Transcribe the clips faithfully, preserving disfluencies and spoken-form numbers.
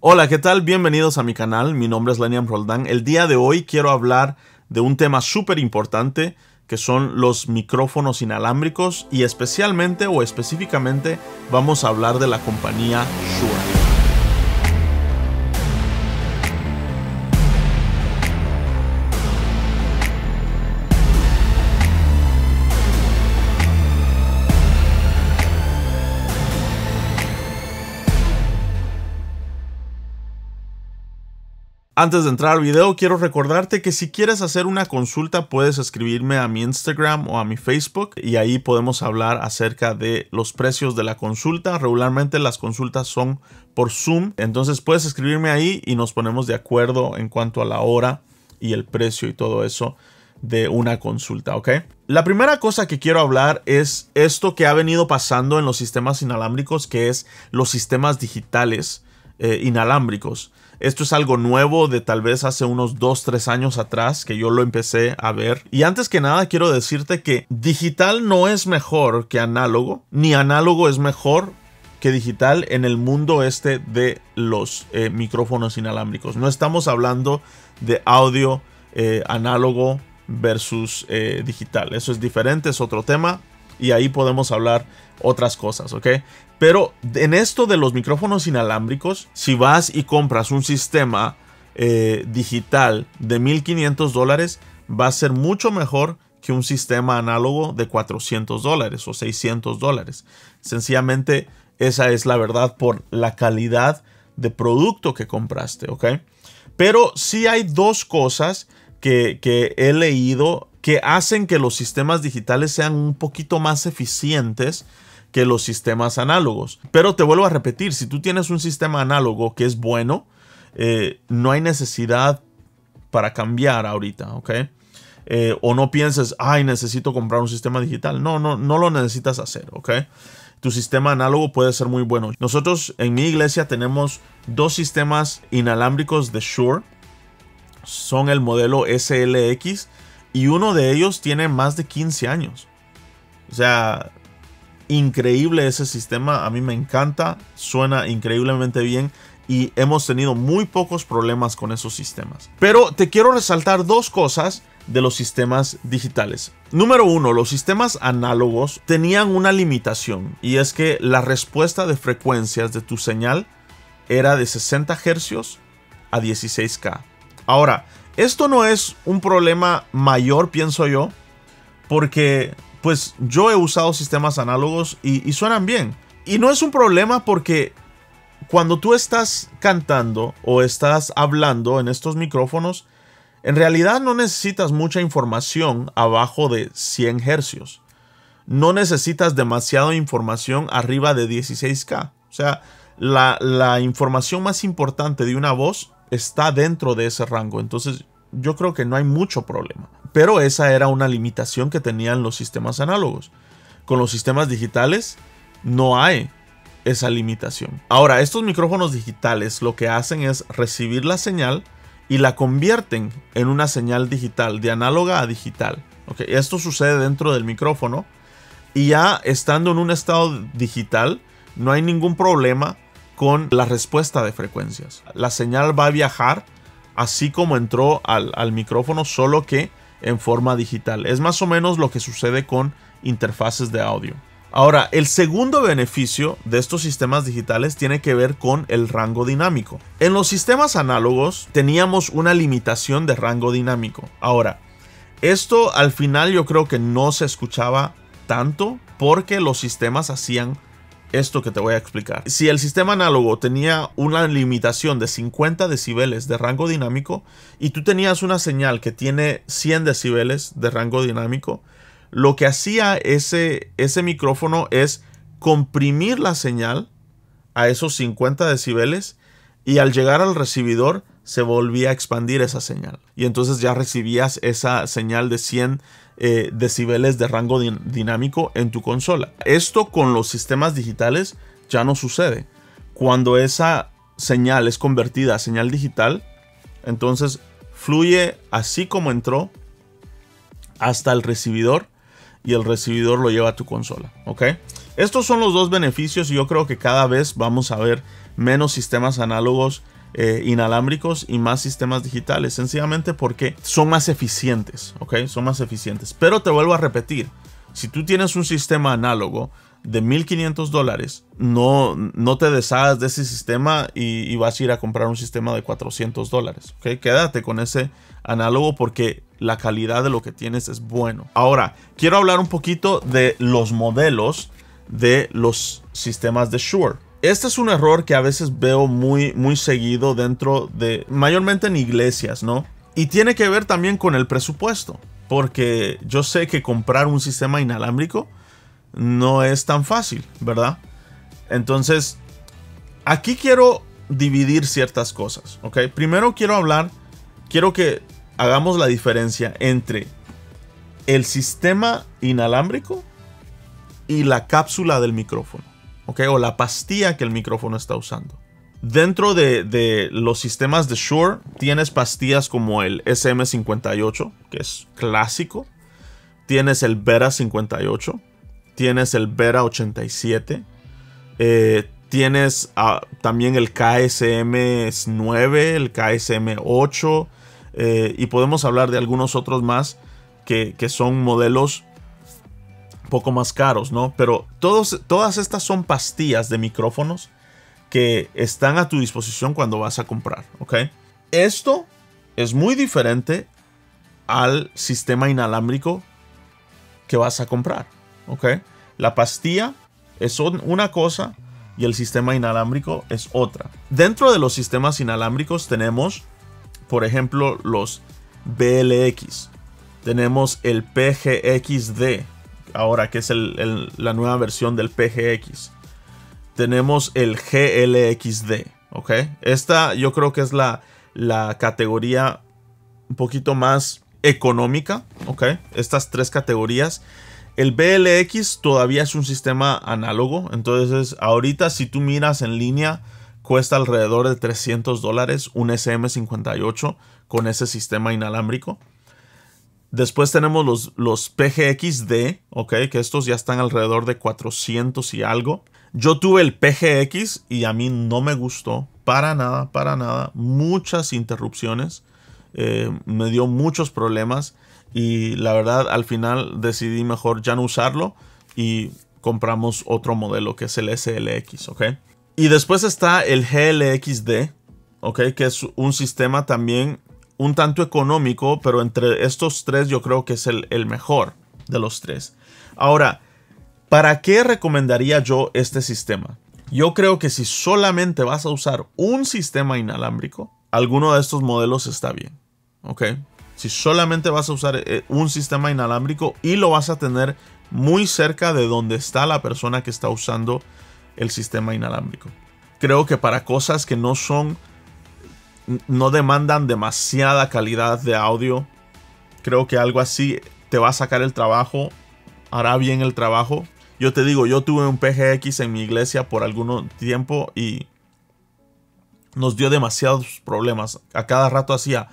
Hola, ¿qué tal? Bienvenidos a mi canal. Mi nombre es Leniam Roldán. El día de hoy quiero hablar de un tema súper importante que son los micrófonos inalámbricos y especialmente o específicamente vamos a hablar de la compañía Shure. Antes de entrar al video, quiero recordarte que si quieres hacer una consulta puedes escribirme a mi Instagram o a mi Facebook y ahí podemos hablar acerca de los precios de la consulta. Regularmente las consultas son por Zoom, entonces puedes escribirme ahí y nos ponemos de acuerdo en cuanto a la hora y el precio y todo eso de una consulta, ¿ok? La primera cosa que quiero hablar es esto que ha venido pasando en los sistemas inalámbricos, que es los sistemas digitales eh, inalámbricos. Esto es algo nuevo de tal vez hace unos dos tres años atrás que yo lo empecé a ver. Y antes que nada quiero decirte que digital no es mejor que análogo, ni análogo es mejor que digital en el mundo este de los eh, micrófonos inalámbricos. No estamos hablando de audio eh, análogo versus eh, digital. Eso es diferente, es otro tema. Y ahí podemos hablar otras cosas, ¿ok? Pero en esto de los micrófonos inalámbricos, si vas y compras un sistema eh, digital de mil quinientos dólares, va a ser mucho mejor que un sistema análogo de cuatrocientos dólares o seiscientos dólares. Sencillamente, esa es la verdad por la calidad de producto que compraste, ¿ok? Pero sí hay dos cosas que, que he leído que hacen que los sistemas digitales sean un poquito más eficientes que los sistemas análogos. Pero te vuelvo a repetir, si tú tienes un sistema análogo que es bueno, eh, no hay necesidad para cambiar ahorita, ¿ok? Eh, o no pienses, ay, necesito comprar un sistema digital. No, no, no lo necesitas hacer, ¿ok? Tu sistema análogo puede ser muy bueno. Nosotros en mi iglesia tenemos dos sistemas inalámbricos de Shure. Son el modelo S L X y uno de ellos tiene más de quince años. O sea, increíble ese sistema. A mí me encanta. Suena increíblemente bien. Y hemos tenido muy pocos problemas con esos sistemas. Pero te quiero resaltar dos cosas de los sistemas digitales. Número uno, los sistemas análogos tenían una limitación. Y es que la respuesta de frecuencias de tu señal era de sesenta hercios a dieciséis K. Ahora, esto no es un problema mayor, pienso yo, porque pues yo he usado sistemas análogos y, y suenan bien. Y no es un problema porque cuando tú estás cantando o estás hablando en estos micrófonos, en realidad no necesitas mucha información abajo de cien hercios. No necesitas demasiada información arriba de dieciséis K. O sea, la, la información más importante de una voz está dentro de ese rango. Entonces yo creo que no hay mucho problema. Pero esa era una limitación que tenían los sistemas análogos. Con los sistemas digitales no hay esa limitación. Ahora, estos micrófonos digitales lo que hacen es recibir la señal y la convierten en una señal digital, de análoga a digital. Okay, esto sucede dentro del micrófono y ya estando en un estado digital no hay ningún problema con la respuesta de frecuencias. La señal va a viajar así como entró al, al micrófono, solo que en forma digital. Es más o menos lo que sucede con interfaces de audio. Ahora, el segundo beneficio de estos sistemas digitales tiene que ver con el rango dinámico. En los sistemas análogos teníamos una limitación de rango dinámico. Ahora, esto al final yo creo que no se escuchaba tanto porque los sistemas hacían esto que te voy a explicar. Si el sistema análogo tenía una limitación de cincuenta decibeles de rango dinámico y tú tenías una señal que tiene cien decibeles de rango dinámico, lo que hacía ese, ese micrófono es comprimir la señal a esos cincuenta decibeles y al llegar al recibidor se volvía a expandir esa señal. Y entonces ya recibías esa señal de cien eh, decibeles de rango din- dinámico en tu consola. Esto con los sistemas digitales ya no sucede. Cuando esa señal es convertida a señal digital, entonces fluye así como entró hasta el recibidor y el recibidor lo lleva a tu consola, ¿ok? Estos son los dos beneficios y yo creo que cada vez vamos a ver menos sistemas análogos eh, inalámbricos y más sistemas digitales, sencillamente porque son más eficientes, ¿ok? Son más eficientes. Pero te vuelvo a repetir, si tú tienes un sistema análogo de mil quinientos dólares, no, no te deshagas de ese sistema y, y vas a ir a comprar un sistema de cuatrocientos dólares. ¿Okay? Quédate con ese análogo porque la calidad de lo que tienes es bueno. Ahora, quiero hablar un poquito de los modelos de los sistemas de Shure. Este es un error que a veces veo muy, muy seguido dentro de, mayormente en iglesias, ¿no? Y tiene que ver también con el presupuesto, porque yo sé que comprar un sistema inalámbrico no es tan fácil, ¿verdad? Entonces, aquí quiero dividir ciertas cosas, ¿ok? Primero quiero hablar, quiero que hagamos la diferencia entre el sistema inalámbrico y la cápsula del micrófono, ¿ok? O la pastilla que el micrófono está usando. Dentro de, de los sistemas de Shure tienes pastillas como el S M cincuenta y ocho, que es clásico. Tienes el Beta cincuenta y ocho. Tienes el Beta ochenta y siete. Eh, tienes uh, también el K S M nueve, el K S M ocho. Eh, y podemos hablar de algunos otros más que, que son modelos un poco más caros, ¿no? Pero todos, todas estas son pastillas de micrófonos que están a tu disposición cuando vas a comprar, ¿ok? Esto es muy diferente al sistema inalámbrico que vas a comprar, ¿ok? La pastilla es una cosa y el sistema inalámbrico es otra. Dentro de los sistemas inalámbricos tenemos, por ejemplo, los B L X. Tenemos el P G X D, ahora que es el, el, la nueva versión del P G X. Tenemos el G L X D, ¿ok? Esta yo creo que es la, la categoría un poquito más económica, ¿ok? Estas tres categorías. El B L X todavía es un sistema análogo, entonces ahorita si tú miras en línea cuesta alrededor de trescientos dólares un S M cincuenta y ocho con ese sistema inalámbrico. Después tenemos los, los P G X D, ¿ok? Que estos ya están alrededor de cuatrocientos y algo. Yo tuve el P G X y a mí no me gustó para nada, para nada. Muchas interrupciones, eh, me dio muchos problemas. Y la verdad, al final decidí mejor ya no usarlo y compramos otro modelo que es el S L X, ¿ok? Y después está el G L X D, ¿ok? Que es un sistema también un tanto económico, pero entre estos tres yo creo que es el, el mejor de los tres. Ahora, ¿para qué recomendaría yo este sistema? Yo creo que si solamente vas a usar un sistema inalámbrico, alguno de estos modelos está bien, ¿ok? Si solamente vas a usar un sistema inalámbrico y lo vas a tener muy cerca de donde está la persona que está usando el sistema inalámbrico. Creo que para cosas que no son, no demandan demasiada calidad de audio, creo que algo así te va a sacar el trabajo, hará bien el trabajo. Yo te digo, yo tuve un P G X en mi iglesia por algún tiempo y nos dio demasiados problemas. A cada rato hacía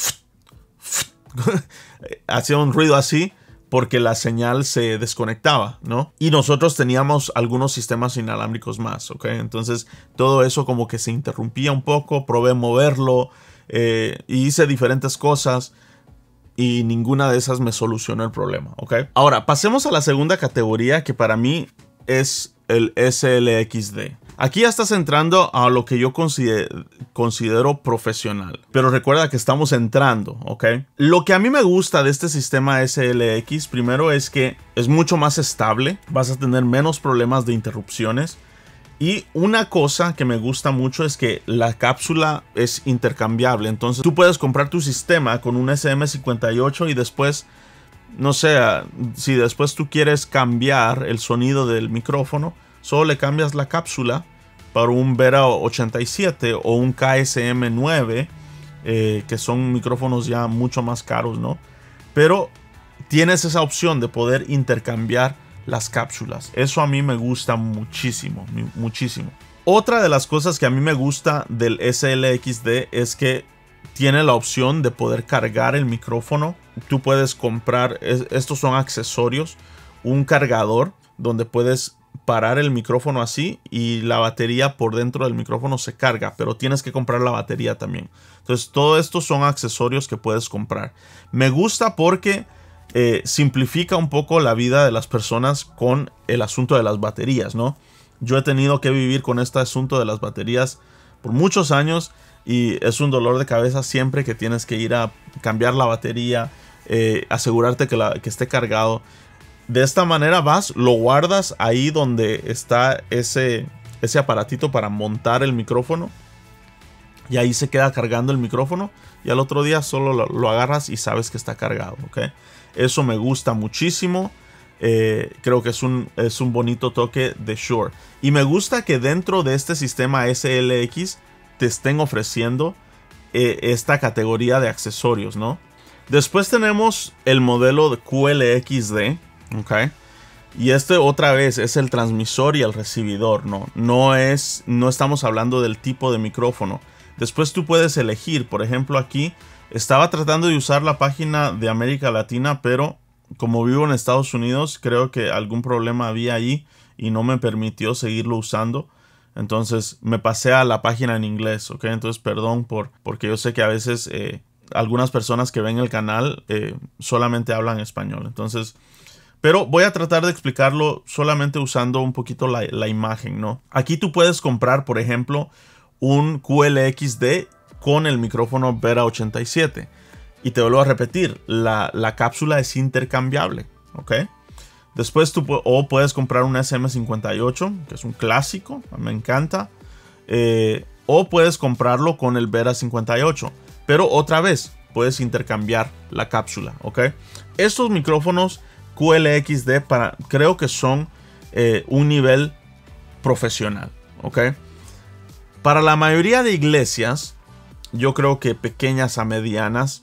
hacía un ruido así porque la señal se desconectaba, ¿no? Y nosotros teníamos algunos sistemas inalámbricos más, ¿ok? Entonces todo eso como que se interrumpía un poco, probé moverlo eh, y hice diferentes cosas y ninguna de esas me solucionó el problema, ¿ok? Ahora, pasemos a la segunda categoría que para mí es el S L X D. Aquí ya estás entrando a lo que yo considero, considero profesional. Pero recuerda que estamos entrando, ¿ok? Lo que a mí me gusta de este sistema S L X, primero es que es mucho más estable. Vas a tener menos problemas de interrupciones. Y una cosa que me gusta mucho es que la cápsula es intercambiable. Entonces tú puedes comprar tu sistema con un S M cincuenta y ocho y después, no sé, si después tú quieres cambiar el sonido del micrófono, solo le cambias la cápsula para un Beta ochenta y siete o un K S M nueve, eh, que son micrófonos ya mucho más caros, ¿no? Pero tienes esa opción de poder intercambiar las cápsulas. Eso a mí me gusta muchísimo, muchísimo. Otra de las cosas que a mí me gusta del S L X D es que tiene la opción de poder cargar el micrófono. Tú puedes comprar, es, estos son accesorios, un cargador donde puedes parar el micrófono así y la batería por dentro del micrófono se carga, pero tienes que comprar la batería también. Entonces, todo esto son accesorios que puedes comprar. Me gusta porque eh, simplifica un poco la vida de las personas con el asunto de las baterías, ¿no? Yo he tenido que vivir con este asunto de las baterías por muchos años y es un dolor de cabeza siempre que tienes que ir a cambiar la batería, eh, asegurarte que, la, que esté cargado. De esta manera vas, lo guardas ahí donde está ese, ese aparatito para montar el micrófono y ahí se queda cargando el micrófono y al otro día solo lo, lo agarras y sabes que está cargado, ¿ok? Eso me gusta muchísimo. Eh, creo que es un, es un bonito toque de Shure. Y me gusta que dentro de este sistema S L X te estén ofreciendo eh, esta categoría de accesorios, ¿no? Después tenemos el modelo de Q L X D, ¿ok? Y este otra vez es el transmisor y el recibidor, ¿no? No, es, no estamos hablando del tipo de micrófono. Después tú puedes elegir, por ejemplo aquí, estaba tratando de usar la página de América Latina, pero como vivo en Estados Unidos, creo que algún problema había ahí y no me permitió seguirlo usando. Entonces me pasé a la página en inglés, ¿ok? Entonces perdón por, porque yo sé que a veces eh, algunas personas que ven el canal eh, solamente hablan español. Entonces, pero voy a tratar de explicarlo solamente usando un poquito la, la imagen, ¿no? Aquí tú puedes comprar, por ejemplo, un Q L X D con el micrófono Beta ochenta y siete. Y te vuelvo a repetir, la, la cápsula es intercambiable, ¿ok? Después tú o puedes comprar un S M cincuenta y ocho, que es un clásico, me encanta. Eh, o puedes comprarlo con el Beta cincuenta y ocho. Pero otra vez, puedes intercambiar la cápsula, ¿ok? Estos micrófonos Q L X D para, creo que son eh, un nivel profesional, ¿ok? Para la mayoría de iglesias, yo creo que pequeñas a medianas,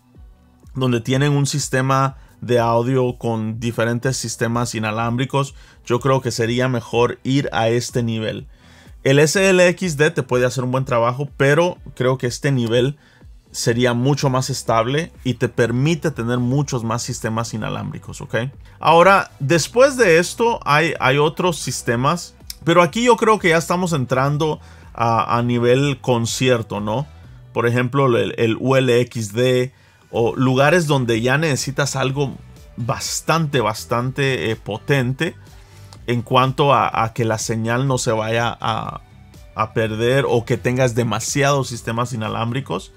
donde tienen un sistema de audio con diferentes sistemas inalámbricos, yo creo que sería mejor ir a este nivel. El S L X D te puede hacer un buen trabajo, pero creo que este nivel sería mucho más estable y te permite tener muchos más sistemas inalámbricos, ¿ok? Ahora, después de esto hay, hay otros sistemas, pero aquí yo creo que ya estamos entrando a, a nivel concierto, ¿no? Por ejemplo, el, el U L X D o lugares donde ya necesitas algo bastante, bastante eh, potente en cuanto a, a que la señal no se vaya a, a perder o que tengas demasiados sistemas inalámbricos.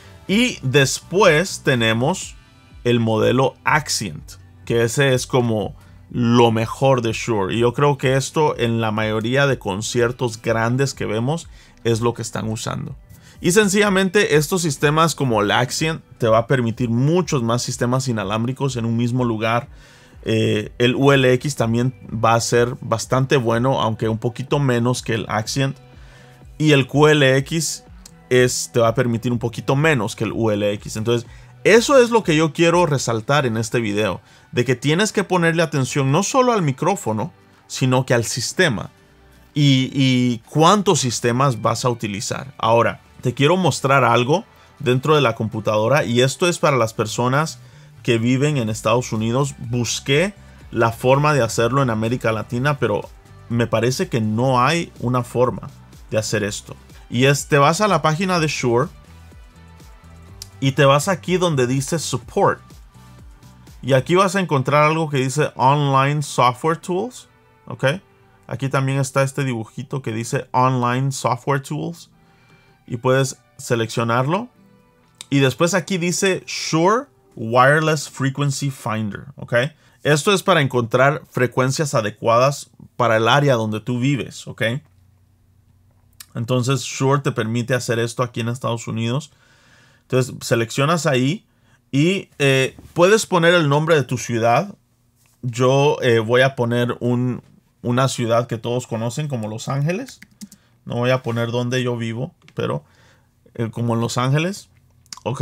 Y después tenemos el modelo Axient, que ese es como lo mejor de Shure. Y yo creo que esto en la mayoría de conciertos grandes que vemos es lo que están usando. Y sencillamente estos sistemas como el Axient te va a permitir muchos más sistemas inalámbricos en un mismo lugar. Eh, el U L X también va a ser bastante bueno, aunque un poquito menos que el Axient. Y el Q L X es, te va a permitir un poquito menos que el U L X. Entonces, eso es lo que yo quiero resaltar en este video. De que tienes que ponerle atención no solo al micrófono, sino que al sistema. Y, y cuántos sistemas vas a utilizar. Ahora, te quiero mostrar algo dentro de la computadora. Y esto es para las personas que viven en Estados Unidos. Busqué la forma de hacerlo en América Latina, pero me parece que no hay una forma de hacer esto. Y es, te vas a la página de Shure y te vas aquí donde dice Support. Y aquí vas a encontrar algo que dice Online Software Tools. ¿Ok? Aquí también está este dibujito que dice Online Software Tools. Y puedes seleccionarlo. Y después aquí dice Shure Wireless Frequency Finder. ¿Ok? Esto es para encontrar frecuencias adecuadas para el área donde tú vives. ¿Ok? Entonces Shure te permite hacer esto aquí en Estados Unidos. Entonces seleccionas ahí y eh, puedes poner el nombre de tu ciudad. Yo eh, voy a poner un, una ciudad que todos conocen como Los Ángeles. No voy a poner donde yo vivo, pero eh, como en Los Ángeles. Ok.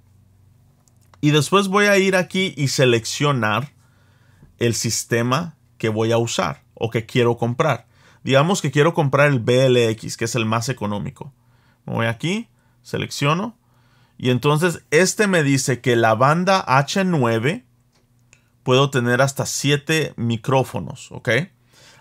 Y después voy a ir aquí y seleccionar el sistema que voy a usar o que quiero comprar. Digamos que quiero comprar el B L X, que es el más económico. Me voy aquí, selecciono. Y entonces este me dice que la banda H nueve puedo tener hasta siete micrófonos, ¿ok?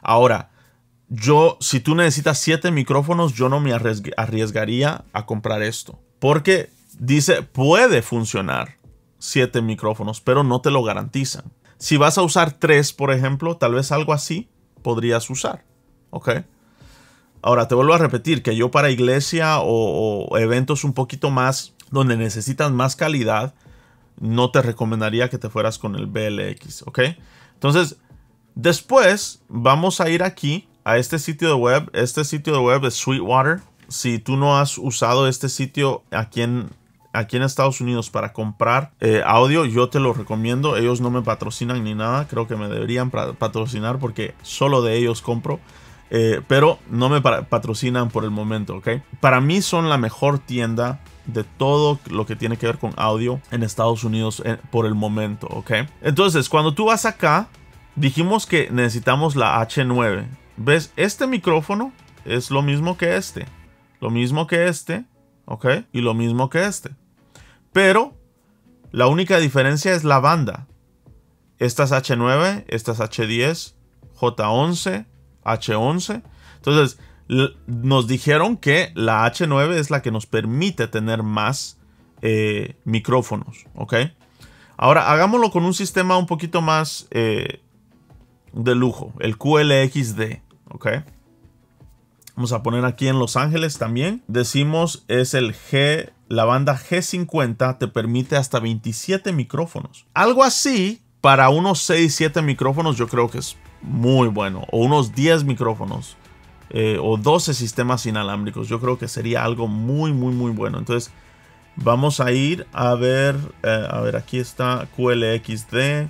Ahora, yo, si tú necesitas siete micrófonos, yo no me arriesgaría a comprar esto. Porque dice, puede funcionar siete micrófonos, pero no te lo garantizan. Si vas a usar tres, por ejemplo, tal vez algo así podrías usar. ¿Ok? Ahora, te vuelvo a repetir que yo para iglesia o, o eventos un poquito más, donde necesitas más calidad, no te recomendaría que te fueras con el B L X. ¿Ok? Entonces, después vamos a ir aquí a este sitio de web. Este sitio de web es Sweetwater. Si tú no has usado este sitio aquí en, aquí en Estados Unidos para comprar eh, audio, yo te lo recomiendo. Ellos no me patrocinan ni nada. Creo que me deberían patrocinar porque solo de ellos compro. Eh, pero no me patrocinan por el momento, ¿ok? Para mí son la mejor tienda de todo lo que tiene que ver con audio en Estados Unidos eh, por el momento, ¿ok? Entonces, cuando tú vas acá, dijimos que necesitamos la H nueve. ¿Ves? Este micrófono es lo mismo que este. Lo mismo que este. ¿Ok? Y lo mismo que este. Pero la única diferencia es la banda. Esta es H nueve. Esta es H diez. J once. H once. Entonces, nos dijeron que la H nueve es la que nos permite tener más eh, micrófonos. ¿Ok? Ahora, hagámoslo con un sistema un poquito más... Eh, de lujo, el Q L X D, ok. Vamos a poner aquí en Los Ángeles también. Decimos es el G, la banda G cincuenta te permite hasta veintisiete micrófonos. Algo así, para unos seis, siete micrófonos yo creo que es muy bueno. O unos diez micrófonos. Eh, o doce sistemas inalámbricos. Yo creo que sería algo muy, muy, muy bueno. Entonces, vamos a ir a ver, eh, a ver, aquí está Q L X D.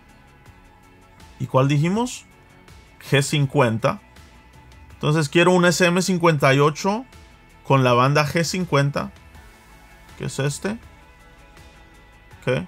¿Y cuál dijimos? G cincuenta. Entonces quiero un S M cincuenta y ocho con la banda G cincuenta. ¿Qué es este? Ok.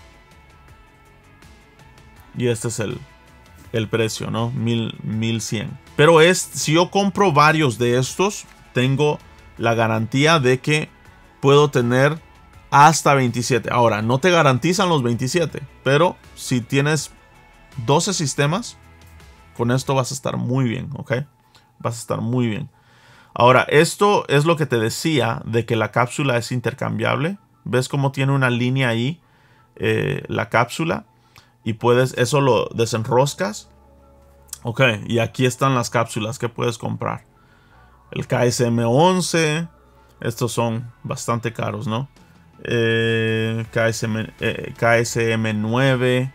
Y este es el, el precio, ¿no? mil cien. Pero es, si yo compro varios de estos, tengo la garantía de que puedo tener hasta veintisiete. Ahora, no te garantizan los veintisiete. Pero si tienes doce sistemas, con esto vas a estar muy bien, ¿ok? Vas a estar muy bien. Ahora, esto es lo que te decía de que la cápsula es intercambiable. ¿Ves cómo tiene una línea ahí? Eh, la cápsula. Y puedes, eso lo desenroscas. Ok, y aquí están las cápsulas que puedes comprar. El K S M once. Estos son bastante caros, ¿no? Eh, K S M, eh, K S M nueve.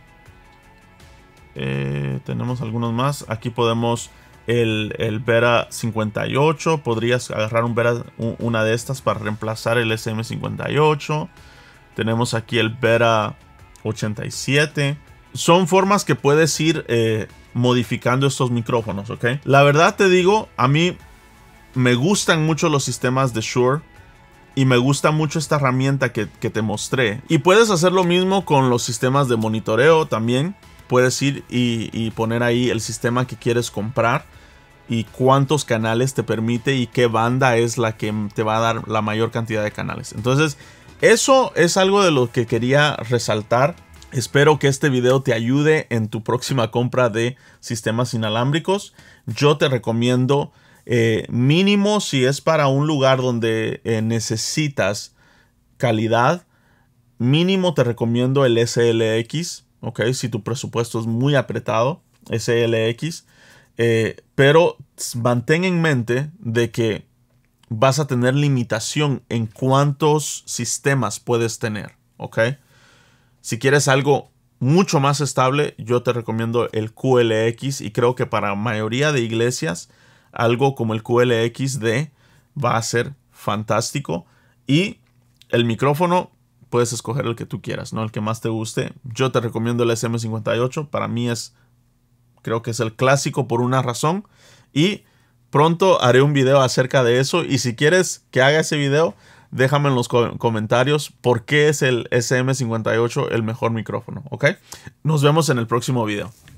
Eh, tenemos algunos más. Aquí podemos el, el Vera cincuenta y ocho. Podrías agarrar un Vera, un, una de estas para reemplazar el S M cincuenta y ocho. Tenemos aquí el Vera ochenta y siete. Son formas que puedes ir eh, modificando estos micrófonos, ¿ok? La verdad te digo, a mí me gustan mucho los sistemas de Shure. Y me gusta mucho esta herramienta que, que te mostré. Y puedes hacer lo mismo con los sistemas de monitoreo también. Puedes ir y, y poner ahí el sistema que quieres comprar y cuántos canales te permite y qué banda es la que te va a dar la mayor cantidad de canales. Entonces, eso es algo de lo que quería resaltar. Espero que este video te ayude en tu próxima compra de sistemas inalámbricos. Yo te recomiendo eh, mínimo si es para un lugar donde eh, necesitas calidad. Mínimo te recomiendo el S L X. Ok, si tu presupuesto es muy apretado, S L X. Eh, pero mantén en mente de que vas a tener limitación en cuántos sistemas puedes tener. Ok. Si quieres algo mucho más estable, yo te recomiendo el Q L X. Y creo que para la mayoría de iglesias, algo como el Q L X D va a ser fantástico. Y el micrófono, puedes escoger el que tú quieras, ¿no? El que más te guste. Yo te recomiendo el S M cincuenta y ocho. Para mí es, creo que es el clásico por una razón. Y pronto haré un video acerca de eso. Y si quieres que haga ese video, déjame en los co comentarios por qué es el S M cincuenta y ocho el mejor micrófono, ¿ok? Nos vemos en el próximo video.